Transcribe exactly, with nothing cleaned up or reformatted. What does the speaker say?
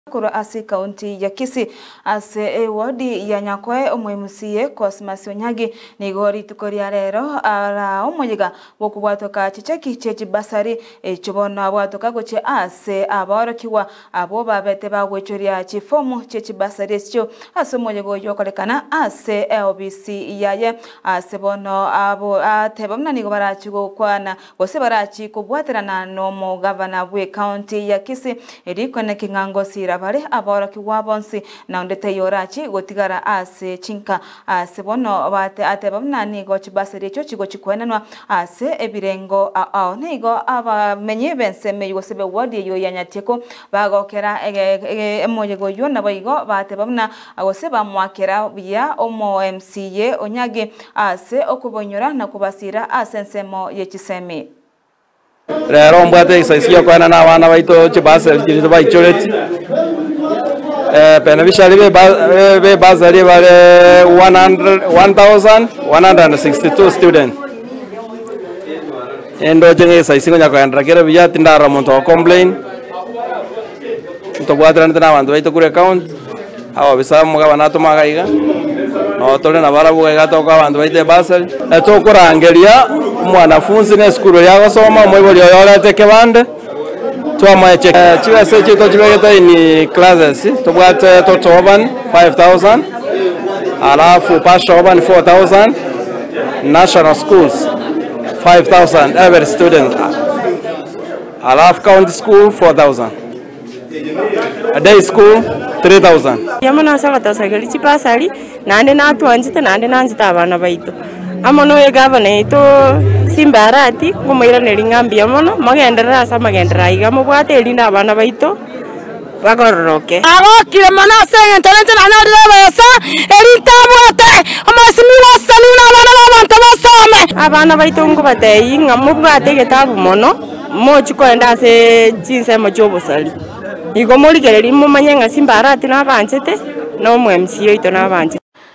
Kura ase kaunti ya Kisii ase wadi ya Nyakoe omwemusiye Cosmas Onyagi nigori tukoria rero ara omoyiga wokubwatoka chicheki chechi basari echobona abwatoka goche ase aborokiwa abo babete bagwechoria chifomu chechi basari escho ase omoyigo yokolekana ase O B C yaye ase bono abo atebamna nigo barachigo kwana gose barachi kubwaterana no mo governor we county ya Kisii erikone kingango sira bari aboroki wabonsi na ndete yorachi gotigara ase chinka ase bono bate atebamna nigo chibasari echo chigo chikwenanwa ase ebirengo ao nigo abamenye benseme yosebe wadi yo yanyateko bagokera emoyego yo nabayigo batebamna agose bamwakera bya omo M C A Onyagi ase okubonyora na kubasira ase nsemo yechisemi rero mbwate isaisiyo kwana na abana baito chibase chito baichoreti eh beneficiary be be bazari bare one thousand one hundred sixty-two students endo jenge isaisiyo nyakandra kera biya tindara monto complain to bwadra ndana bantu baito kure account aho bisa mugabana to magaiga no tole na barabu gato kwa bantu baite basel eto kurangeria mwanafunzi ne skuru yago soma mweboli yorete kebande twama check chiwa se chito chibegeta ni classes to bwat to toban five thousand alafu pasha oban four thousand national schools five thousand every student alafu county school four thousand a day school three thousand yamana sabata sagari chipasari nande na tuanjite nande nanjita abana baito amono ye governor ito simbarati kumaira nelingambi amono magendera asa magendera igamo bwate elinda abana baito bagororoke agokire mana senge talente na ndarebesa elitabwate amasimi wasani na abana babantu basome abana baito ngo batei ngamo bwate getabu mono mochi kwenda ase chinsemo chobosali igomori gereri mumanye nga simbarati na banjete no mu M C A ito na banje